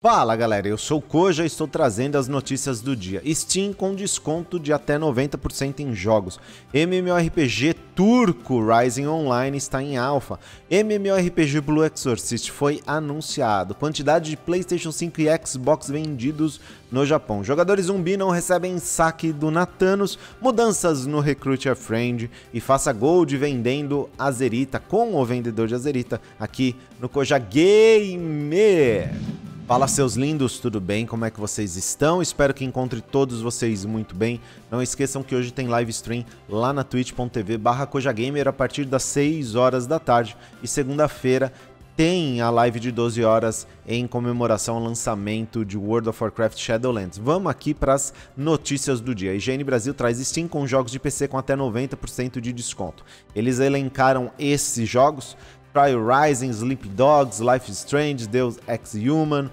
Fala galera, eu sou o Koja e estou trazendo as notícias do dia. Steam com desconto de até 90% em jogos. MMORPG turco Rising Online está em alpha. MMORPG Blue Exorcist foi anunciado. Quantidade de PlayStation 5 e Xbox vendidos no Japão. Jogadores zumbi não recebem saque do Nathanos. Mudanças no Recruit a Friend. E faça gold vendendo Azerita com o vendedor de Azerita aqui no Koja Gamer. Fala seus lindos, tudo bem? Como é que vocês estão? Espero que encontre todos vocês muito bem. Não esqueçam que hoje tem live stream lá na twitch.tv/KojaGamer a partir das 6 horas da tarde. E segunda-feira tem a live de 12 horas em comemoração ao lançamento de World of Warcraft Shadowlands. Vamos aqui para as notícias do dia. A IGN Brasil traz Steam com jogos de PC com até 90% de desconto. Eles elencaram esses jogos: Trial Rising, Sleep Dogs, Life is Strange, Deus Ex Human,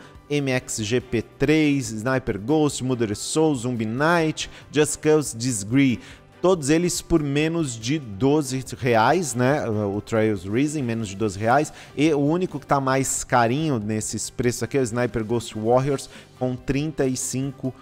MXGP3, Sniper Ghost, Mother Souls, Zombie Knight, Just Cause Disagree. Todos eles por menos de R$12, né? O Trials Rising, menos de R$12. E o único que tá mais carinho nesses preços aqui é o Sniper Ghost Warriors, com R$35.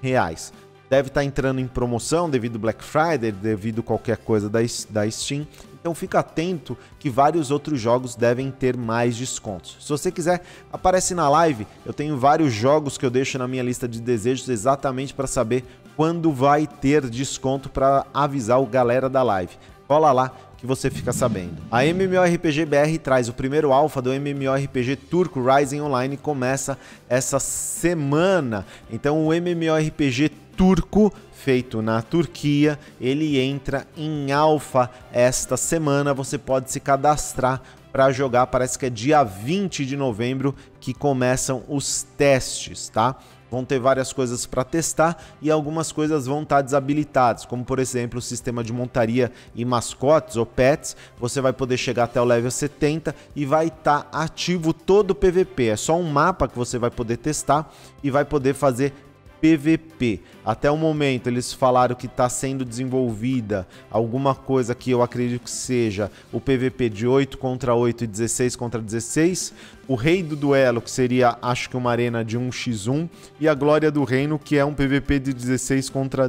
Deve estar entrando em promoção devido ao Black Friday, devido a qualquer coisa da Steam. Então fica atento que vários outros jogos devem ter mais descontos. Se você quiser, aparece na live. Eu tenho vários jogos que eu deixo na minha lista de desejos exatamente para saber quando vai ter desconto, para avisar o galera da live. Cola lá que você fica sabendo. A MMORPG BR traz o primeiro alpha do MMORPG turco Rising Online, começa essa semana. Então o MMORPG turco feito na Turquia, ele entra em alpha esta semana. Você pode se cadastrar para jogar, parece que é dia 20 de novembro que começam os testes, tá? Vão ter várias coisas para testar e algumas coisas vão estar desabilitadas, como por exemplo o sistema de montaria e mascotes ou pets. Você vai poder chegar até o level 70 e vai estar ativo todo o PVP. É só um mapa que você vai poder testar e vai poder fazer PVP. Até o momento eles falaram que está sendo desenvolvida alguma coisa que eu acredito que seja o PVP de 8 contra 8 e 16 contra 16, o Rei do Duelo, que seria acho que uma arena de 1x1, e a Glória do Reino, que é um PVP de 16 contra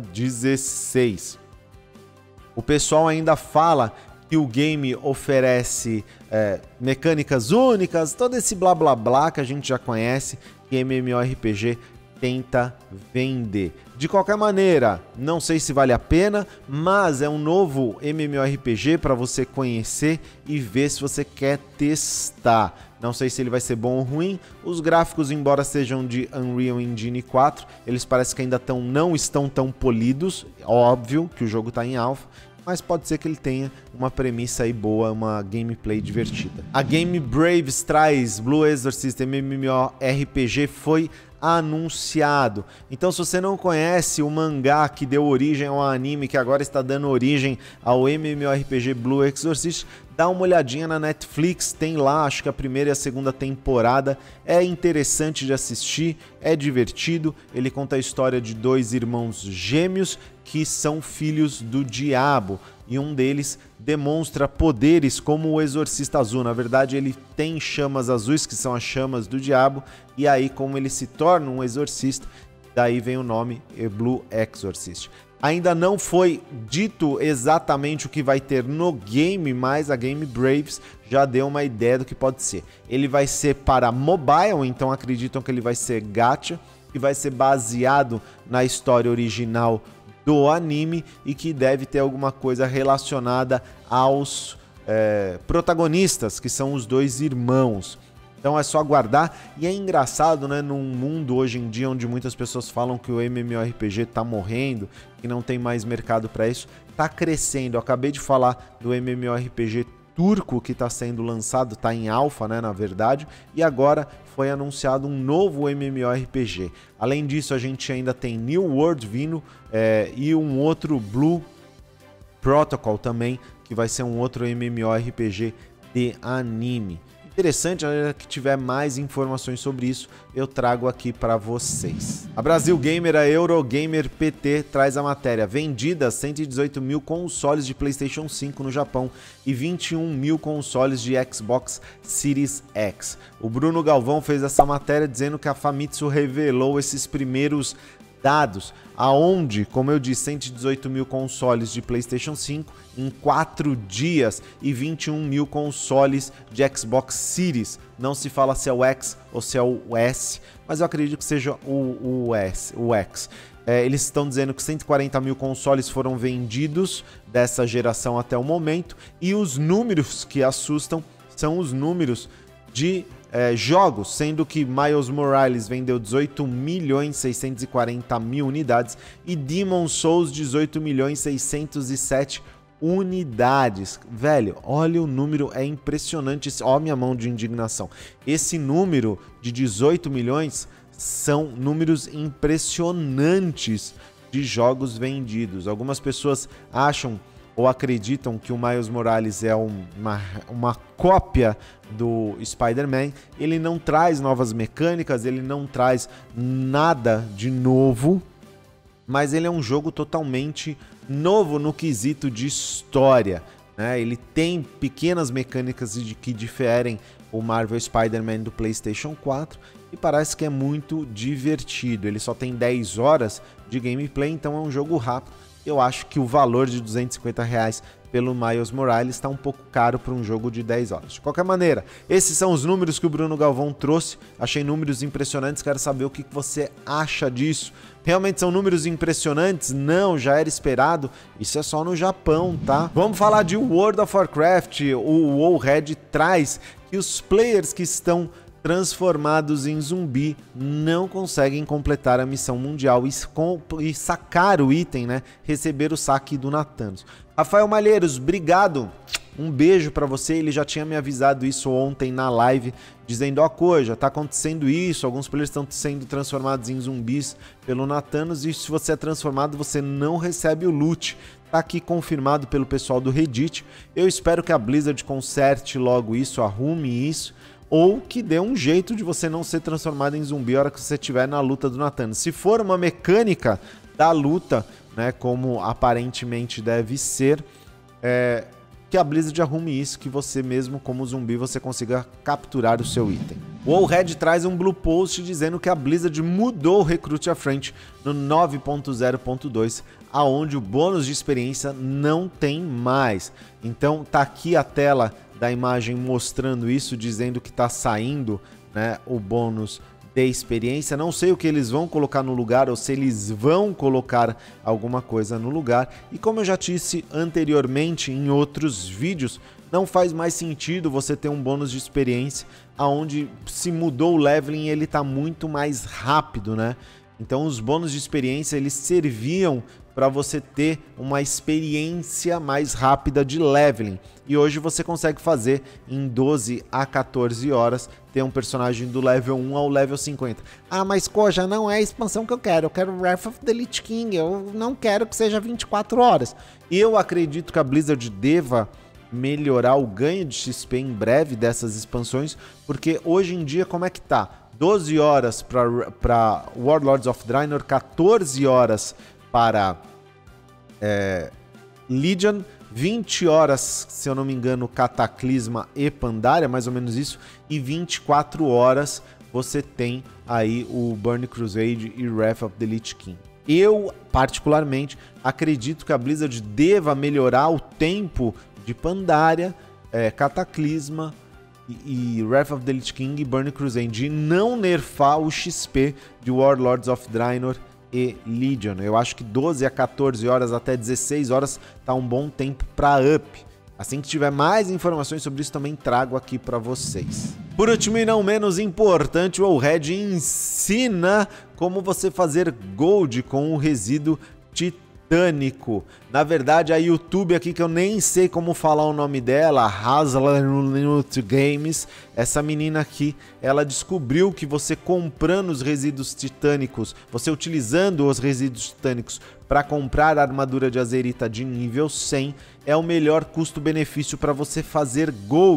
16. O pessoal ainda fala que o game oferece mecânicas únicas, todo esse blá blá blá que a gente já conhece, que MMORPG tenta vender. De qualquer maneira, não sei se vale a pena, mas é um novo MMORPG para você conhecer e ver se você quer testar. Não sei se ele vai ser bom ou ruim. Os gráficos, embora sejam de Unreal Engine 4, eles parecem que ainda não estão tão polidos. Óbvio que o jogo está em alpha, mas pode ser que ele tenha uma premissa aí boa, uma gameplay divertida. A Game Braves traz Blue Exorcist MMORPG, foi anunciado. Então, se você não conhece o mangá que deu origem ao anime, que agora está dando origem ao MMORPG Blue Exorcist, dá uma olhadinha na Netflix, tem lá, acho que a primeira e a segunda temporada. É interessante de assistir, é divertido. Ele conta a história de dois irmãos gêmeos que são filhos do diabo, e um deles demonstra poderes como o Exorcista Azul. Na verdade, ele tem chamas azuis, que são as chamas do diabo, e aí como ele se torna um exorcista, daí vem o nome Blue Exorcist. Ainda não foi dito exatamente o que vai ter no game, mas a Game Braves já deu uma ideia do que pode ser. Ele vai ser para mobile, então acreditam que ele vai ser gacha, e vai ser baseado na história original do anime e que deve ter alguma coisa relacionada aos protagonistas, que são os dois irmãos. Então é só aguardar. E é engraçado, né, num mundo hoje em dia onde muitas pessoas falam que o MMORPG tá morrendo, que não tem mais mercado para isso, tá crescendo. Eu acabei de falar do MMORPG turco que está sendo lançado, está em alpha, né, na verdade, e agora foi anunciado um novo MMORPG. Além disso, a gente ainda tem New World vindo e um outro Blue Protocol também, que vai ser um outro MMORPG de anime. interessante, na hora que tiver mais informações sobre isso, eu trago aqui para vocês. A Brasil Gamer, a Eurogamer PT, traz a matéria: vendidas 118 mil consoles de PlayStation 5 no Japão e 21 mil consoles de Xbox Series X. O Bruno Galvão fez essa matéria dizendo que a Famitsu revelou esses primeiros dados, aonde, como eu disse, 118 mil consoles de PlayStation 5 em 4 dias e 21 mil consoles de Xbox Series. Não se fala se é o X ou se é o S, mas eu acredito que seja o X. Eles estão dizendo que 140 mil consoles foram vendidos dessa geração até o momento, e os números que assustam são os números de jogos, sendo que Miles Morales vendeu 18.640.000 unidades e Demon's Souls 18.607 unidades. Velho, olha o número, é impressionante. Ó, minha mão de indignação. Esse número de 18 milhões são números impressionantes de jogos vendidos. Algumas pessoas acham ou acreditam que o Miles Morales é uma cópia do Spider-Man. Ele não traz novas mecânicas, ele não traz nada de novo, mas ele é um jogo totalmente novo no quesito de história, né? Ele tem pequenas mecânicas que diferem o Marvel Spider-Man do PlayStation 4 e parece que é muito divertido. Ele só tem 10 horas de gameplay, então é um jogo rápido. Eu acho que o valor de R$250 pelo Miles Morales está um pouco caro para um jogo de 10 horas. De qualquer maneira, esses são os números que o Bruno Galvão trouxe. Achei números impressionantes, quero saber o que você acha disso. Realmente são números impressionantes? Não, já era esperado. Isso é só no Japão, tá? Vamos falar de World of Warcraft. O WoWred traz que os players que estão transformados em zumbi não conseguem completar a missão mundial e sacar o item, né? Receber o saque do Nathanos. Rafael Malheiros, obrigado. Um beijo pra você. Ele já tinha me avisado isso ontem na live, dizendo: ó, Koja, tá acontecendo isso, alguns players estão sendo transformados em zumbis pelo Nathanos e se você é transformado, você não recebe o loot. Tá aqui confirmado pelo pessoal do Reddit. Eu espero que a Blizzard conserte logo isso, arrume isso, ou que dê um jeito de você não ser transformado em zumbi na hora que você estiver na luta do Nathanos. Se for uma mecânica da luta, né, como aparentemente deve ser, que a Blizzard arrume isso, que você mesmo como zumbi você consiga capturar o seu item. O WoWred traz um blue post dizendo que a Blizzard mudou o Recruit a Friend no 9.0.2, aonde o bônus de experiência não tem mais. Então tá aqui a tela da imagem mostrando isso, dizendo que está saindo, né, o bônus de experiência. Não sei o que eles vão colocar no lugar ou se eles vão colocar alguma coisa no lugar. E como eu já disse anteriormente em outros vídeos, não faz mais sentido você ter um bônus de experiência aonde se mudou o leveling, ele está muito mais rápido, né? Então os bônus de experiência eles serviam para você ter uma experiência mais rápida de leveling. E hoje você consegue fazer em 12 a 14 horas, ter um personagem do level 1 ao level 50. Ah, mas Koja, não é a expansão que eu quero Wrath of the Lich King, eu não quero que seja 24 horas. Eu acredito que a Blizzard deva melhorar o ganho de XP em breve dessas expansões, porque hoje em dia como é que tá? 12 horas para Warlords of Draenor, 14 horas para Legion, 20 horas, se eu não me engano, Cataclisma e Pandaria, mais ou menos isso, e 24 horas você tem aí o Burning Crusade e Wrath of the Lich King. Eu, particularmente, acredito que a Blizzard deva melhorar o tempo de Pandaria, Cataclisma e Wrath of the Lich King e Burning Crusade, e não nerfar o XP de Warlords of Draenor e Legion. Eu acho que 12 a 14 horas até 16 horas tá um bom tempo para up. Assim que tiver mais informações sobre isso também trago aqui para vocês. Por último e não menos importante, o WoWred ensina como você fazer gold com o resíduo titânico. Na verdade, a YouTube aqui, que eu nem sei como falar o nome dela, Hazelnut Games, essa menina aqui, ela descobriu que você comprando os resíduos titânicos, você utilizando os resíduos titânicos para comprar a armadura de Azerita de nível 100, é o melhor custo-benefício para você fazer gold.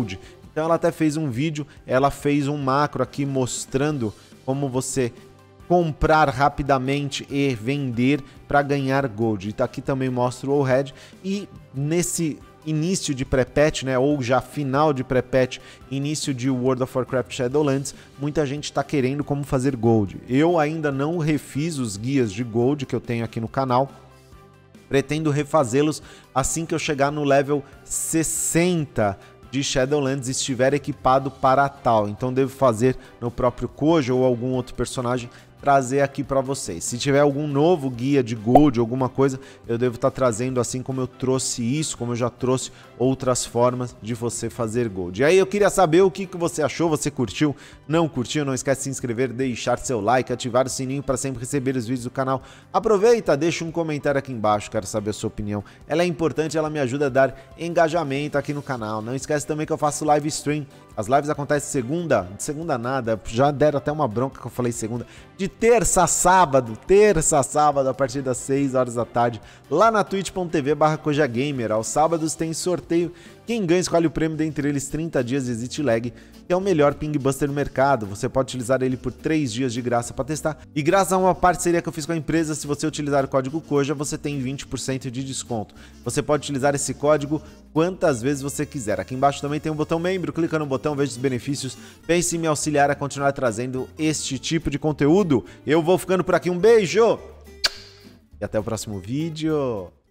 Então ela até fez um vídeo, ela fez um macro aqui mostrando como você comprar rapidamente e vender para ganhar gold. E tá aqui também mostra o All-Red e nesse início de pré-patch, né, ou já final de pré-patch, início de World of Warcraft Shadowlands, muita gente está querendo como fazer gold. Eu ainda não refiz os guias de gold que eu tenho aqui no canal. Pretendo refazê-los assim que eu chegar no level 60 de Shadowlands e estiver equipado para tal. Então devo fazer no próprio Koji ou algum outro personagem, trazer aqui para vocês. Se tiver algum novo guia de gold, alguma coisa, eu devo estar trazendo assim como eu trouxe isso, como eu já trouxe outras formas de você fazer gold. E aí eu queria saber o que você achou, você curtiu, não curtiu? Não esquece de se inscrever, deixar seu like, ativar o sininho para sempre receber os vídeos do canal. Aproveita, deixa um comentário aqui embaixo, quero saber a sua opinião. Ela é importante, ela me ajuda a dar engajamento aqui no canal. Não esquece também que eu faço live stream. As lives acontecem segunda, de segunda nada, já deram até uma bronca que eu falei segunda, de terça a sábado, a partir das 6 horas da tarde, lá na twitch.tv/KojaGamer. Aos sábados tem sorteio, quem ganha escolhe o prêmio dentre eles 30 dias de Exit Lag, que é o melhor ping buster do mercado. Você pode utilizar ele por 3 dias de graça para testar, e graças a uma parceria que eu fiz com a empresa, se você utilizar o código Koja, você tem 20% de desconto. Você pode utilizar esse código quantas vezes você quiser. Aqui embaixo também tem um botão membro, clica no botão, veja os benefícios, pense em me auxiliar a continuar trazendo este tipo de conteúdo. Eu vou ficando por aqui, um beijo e até o próximo vídeo.